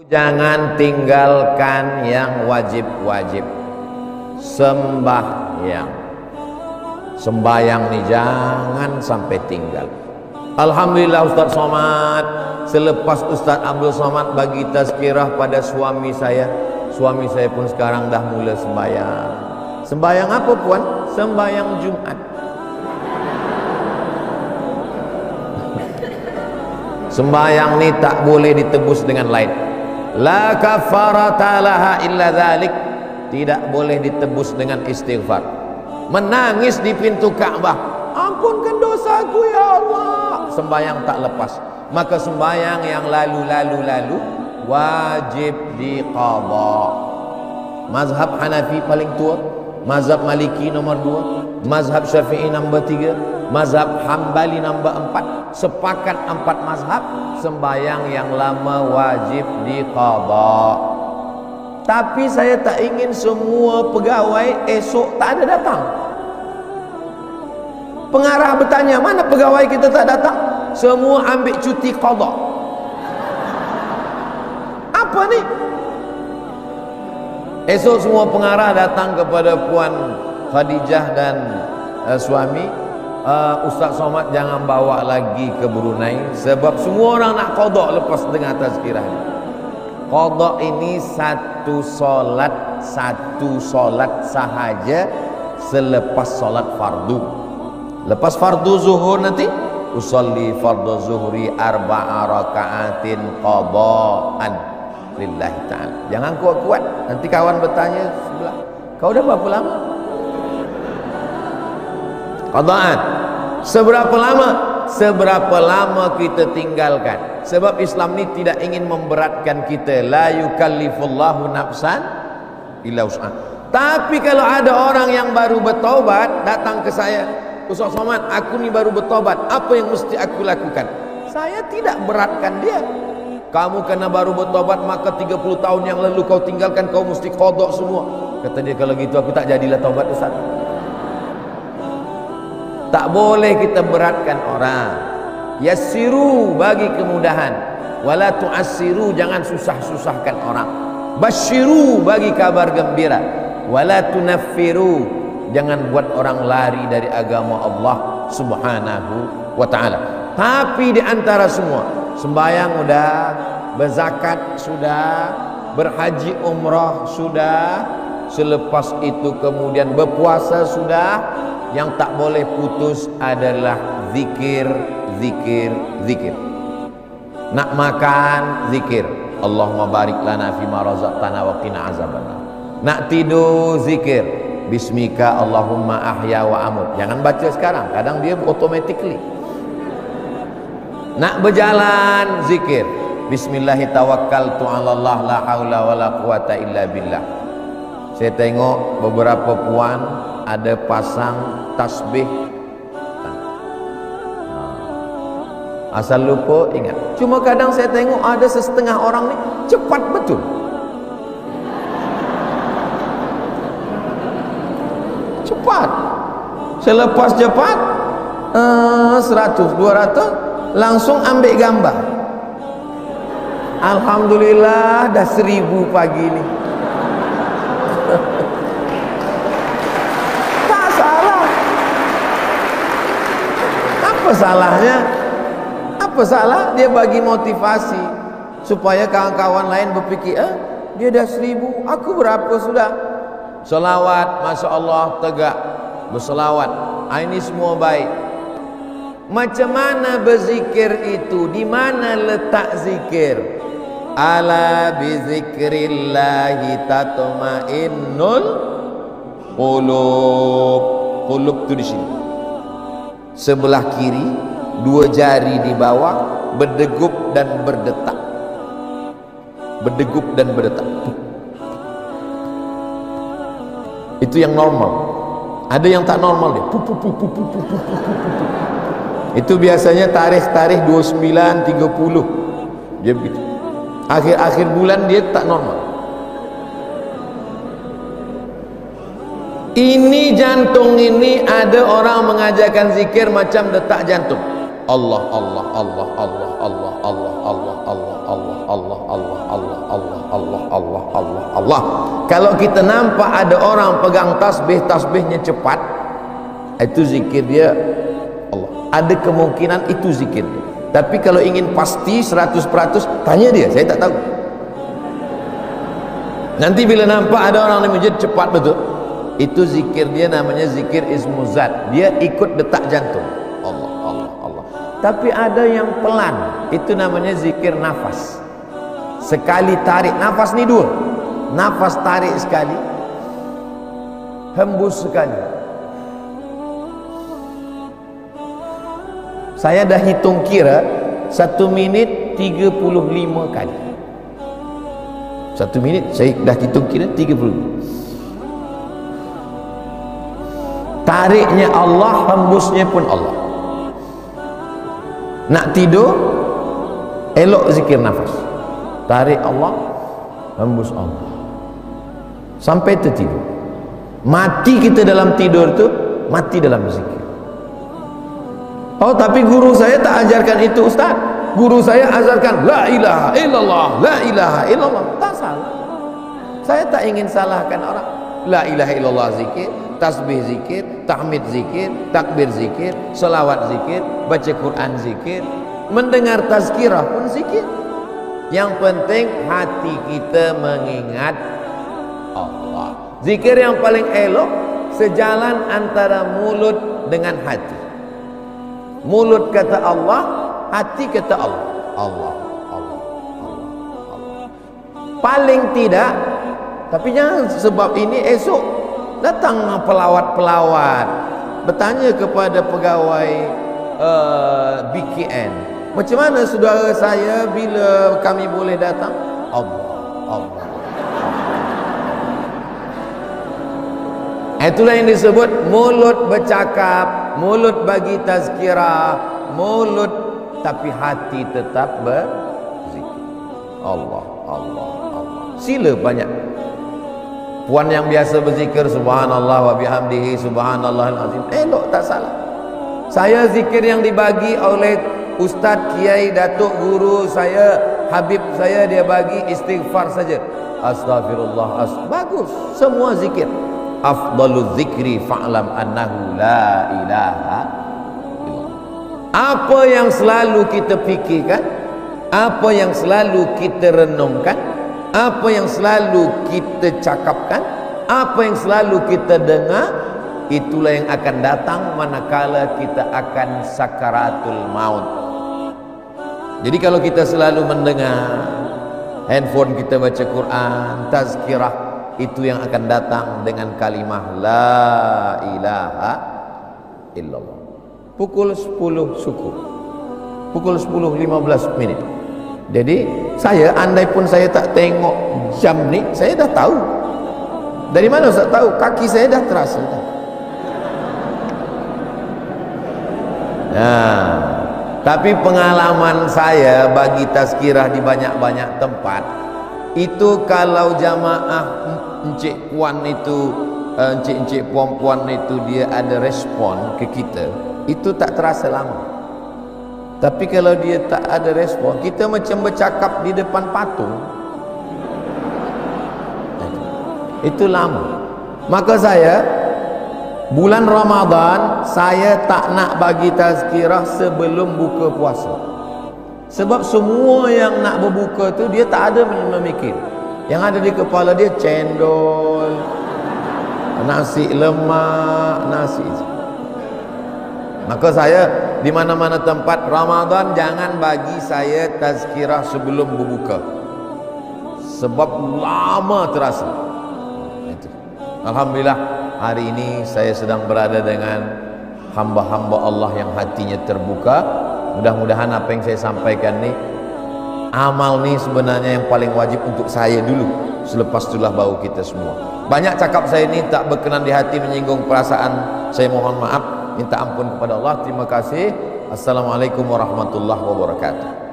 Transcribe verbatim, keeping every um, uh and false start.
Jangan tinggalkan yang wajib-wajib. Sembahyang, sembahyang nih jangan sampai tinggal. Alhamdulillah Ustaz Somad, selepas Ustaz Abdul Somad bagi tazkirah pada suami saya, suami saya pun sekarang dah mula sembahyang. Sembahyang apa puan? Sembahyang Jumat. Sembahyang ni tak boleh ditebus dengan lain. La kafarata laha illa dzalik. Tidak boleh ditebus dengan istighfar. Menangis di pintu Ka'bah, ampunkan dosaku ya Allah, sembahyang tak lepas. Maka sembahyang yang lalu-lalu lalu wajib diqadha. Mazhab Hanafi paling tua, mazhab Maliki nomor dua, mazhab Syafi'i nombor tiga, mazhab Hambali nombor empat. Sepakat empat mazhab, sembahyang yang lama wajib diqadha. Tapi saya tak ingin semua pegawai esok tak ada datang. Pengarah bertanya, mana pegawai kita tak datang? Semua ambil cuti qadha. Apa ni? Esok semua pengarah datang kepada Puan Khadijah dan uh, suami, uh, Ustaz Somad jangan bawa lagi ke Brunei, sebab semua orang nak qadha lepas dengar tazkirah ni. Qadha ini satu solat, satu solat sahaja selepas solat fardu. Lepas fardu zuhur nanti, usolli fardu zuhri arba'a raka'atin qadha'an lillahi ta'ala. Jangan kuat-kuat, nanti kawan bertanya sebelah, kau dah berapa lama? Qadha'an. Seberapa lama? Seberapa lama kita tinggalkan. Sebab Islam ni tidak ingin memberatkan kita. La yukallifullahu nafsan illa wus'aha. Tapi kalau ada orang yang baru bertaubat datang ke saya, Ustaz Somad, aku ni baru bertaubat, apa yang mesti aku lakukan? Saya tidak beratkan dia. Kamu kena baru bertaubat, maka tiga puluh tahun yang lalu kau tinggalkan, kau mesti qadha semua. Kata dia, kalau gitu aku tak jadilah taubat Ustaz. Tak boleh kita beratkan orang. Yassiru, bagi kemudahan. Wala tu'assiru, jangan susah-susahkan orang. Basyiru, bagi kabar gembira. Wala tunaffiru, jangan buat orang lari dari agama Allah Subhanahu wa ta'ala. Tapi di antara semua, sembahyang sudah, berzakat sudah, berhaji umrah sudah, selepas itu kemudian berpuasa sudah. Yang tak boleh putus adalah zikir, zikir, zikir. Nak makan, zikir. Allahumma barik lana fima razaqtana wa qina azabannar. Nak tidur, zikir. Bismika Allahumma ahya wa amut. Jangan baca sekarang, kadang dia automatically. Nak berjalan, zikir. Bismillahi tawakkaltu 'ala Allah la haula wala quwata illa billah. Saya tengok beberapa puan ada pasang tasbih, asal lupa ingat. Cuma kadang saya tengok ada setengah orang ni cepat betul. Cepat. Selepas cepat uh, seratus, dua ratus langsung ambil gambar. Alhamdulillah dah seribu pagi ni. Tak salah. Apa salahnya? Apa salah? Dia bagi motivasi supaya kawan-kawan lain berfikir, eh, dia dah seribu, aku berapa sudah? Selawat, Masya Allah, tegak berselawat. Ini semua baik. Macam mana berzikir itu? Di mana letak zikir? Ala bizikrillahi tatma'innul qulub. Qulub tu di sini. Sebelah kiri, dua jari di bawah, berdegup dan berdetak. Berdegup dan berdetak. Itu yang normal. Ada yang tak normal dia. Itu biasanya tarikh-tarikh dua puluh sembilan, tiga puluh. Dia begitu. Akhir-akhir bulan dia tak normal. Ini jantung ini ada orang mengajarkan zikir macam detak jantung. Allah Allah Allah Allah Allah Allah Allah Allah Allah Allah Allah Allah Allah. Kalau kita nampak ada orang pegang tasbih, tasbihnya cepat, itu zikir dia Allah. Ada kemungkinan itu zikir dia. Tapi kalau ingin pasti seratus peratus, tanya dia, saya tak tahu. Nanti bila nampak ada orang di masjid cepat betul, itu zikir dia namanya zikir ismuzat. Dia ikut detak jantung. Allah, Allah, Allah. Tapi ada yang pelan, itu namanya zikir nafas. Sekali tarik nafas ni dua, nafas tarik sekali, hembus sekali. Saya dah hitung kira satu minit tiga puluh lima kali. Satu minit saya dah hitung kira tiga puluh. Tariknya Allah, hembusnya pun Allah. Nak tidur, elok zikir nafas. Tarik Allah, hembus Allah, sampai tertidur. Mati kita dalam tidur tu, mati dalam zikir. Oh, tapi guru saya tak ajarkan itu, Ustaz. Guru saya ajarkan la ilaha illallah, la ilaha illallah. Tak salah. Saya tak ingin salahkan orang. La ilaha illallah zikir, tasbih zikir, tahmid zikir, takbir zikir, selawat zikir, baca Quran zikir, mendengar tazkirah pun zikir. Yang penting hati kita mengingat Allah. Zikir yang paling elok sejalan antara mulut dengan hati. Mulut kata Allah, hati kata Allah. Allah, Allah, Allah, Allah. Paling tidak, tapi jangan sebab ini esok datang pelawat-pelawat bertanya kepada pegawai uh, B K N, macam mana saudara saya bila kami boleh datang? Allah, Allah. Itulah yang disebut mulut bercakap, mulut bagi tazkirah, mulut tapi hati tetap berzikir. Allah, Allah, Allah. Sila banyak. Puan yang biasa berzikir subhanallah wa bihamdihi subhanallahil azim, elok tak salah. Saya zikir yang dibagi oleh Ustaz, Kiai, Datuk, Guru saya, Habib saya, dia bagi istighfar saja. Astaghfirullah, as bagus. Semua zikir. Afdalul zikri fa'lam annahu la ilaha illallah. Apa yang selalu kita fikirkan, apa yang selalu kita renungkan, apa yang selalu kita cakapkan, apa yang selalu kita dengar, itulah yang akan datang manakala kita akan sakaratul maut. Jadi kalau kita selalu mendengar, handphone kita baca Quran, tazkirah, itu yang akan datang dengan kalimah la ilaha illallah. Pukul sepuluh suku, pukul sepuluh lima belas minit. Jadi saya, andai pun saya tak tengok jam ni, saya dah tahu. Dari mana saya tahu? Kaki saya dah terasa dah. Nah, tapi pengalaman saya bagi tazkirah di banyak-banyak tempat, itu kalau jamaah encik puan itu, encik-encik puan-puan itu dia ada respon ke kita, itu tak terasa lama. Tapi kalau dia tak ada respon, kita macam bercakap di depan patung, itu lama. Maka saya bulan Ramadan saya tak nak bagi tazkirah sebelum buka puasa. Sebab semua yang nak berbuka tu dia tak ada memikir. Yang ada di kepala dia cendol, nasi lemak, nasi. Maka saya di mana-mana tempat Ramadan jangan bagi saya tazkirah sebelum berbuka. Sebab lama terasa. Itu. Alhamdulillah hari ini saya sedang berada dengan hamba-hamba Allah yang hatinya terbuka. Mudah-mudahan apa yang saya sampaikan ni, amal ni sebenarnya yang paling wajib untuk saya dulu, selepas itulah baru kita semua. Banyak cakap saya ni tak berkenan di hati, menyinggung perasaan, saya mohon maaf, minta ampun kepada Allah. Terima kasih. Assalamualaikum warahmatullahi wabarakatuh.